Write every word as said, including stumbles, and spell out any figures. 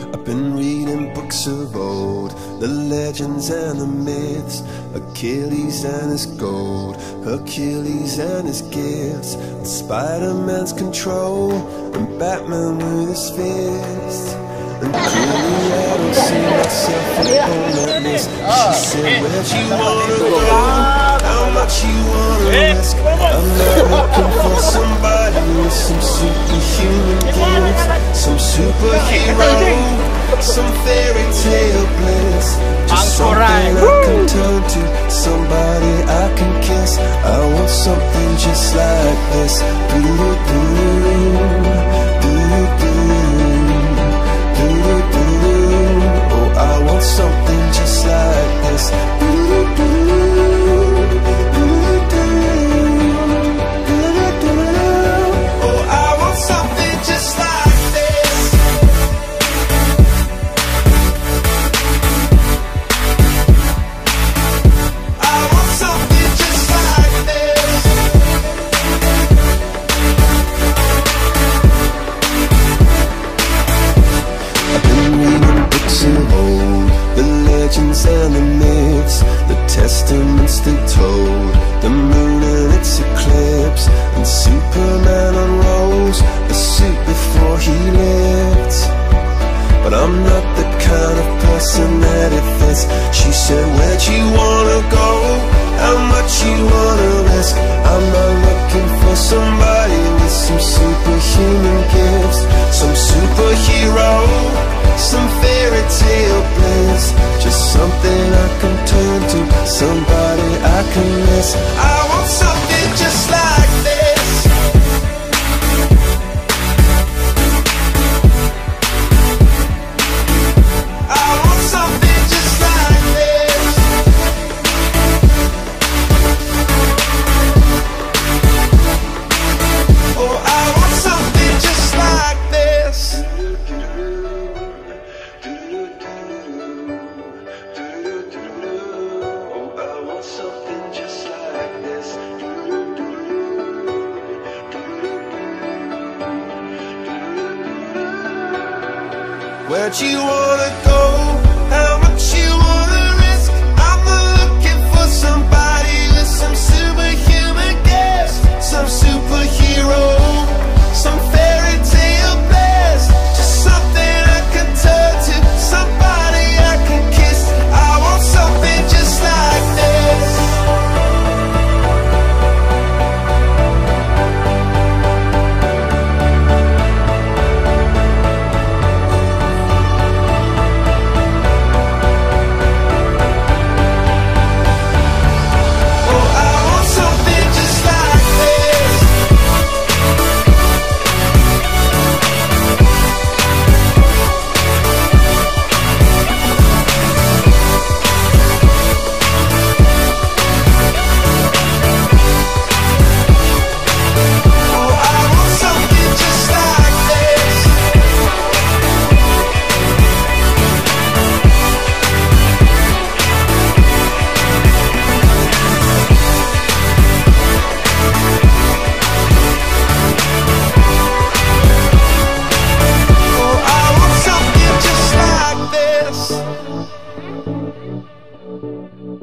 I've been reading books of old, the legends and the myths, Achilles and his gold, Hercules and his gifts, and Spider-Man's control, and Batman with his fists. And clearly I don't see myself upon that list. She said, where'd you wanna go? How much you wanna risk? I'm not looking for somebody with some superhuman gifts, some superhero, some fairy tale bliss. Just something I can turn to, somebody I can kiss. I want something just like this. Do-do-do, do-do-do. Oh, I want something just like this. Oh, I want something just like this. I want something just like this. I've been reading books of old, the legends and the myths, the testaments they told, the moon and its eclipse, and Superman unrolls the suit before he lived. But I'm not the kind of person that it fits. She said, where'd you wanna go? How much you wanna risk? I'm not looking for somebody with some superhuman gifts, some superhero, some fairy tale bliss. Just something I can turn to, somebody I can miss. I want something just like this. I want something just like this. Oh, I want something just like this. Where'd you wanna go?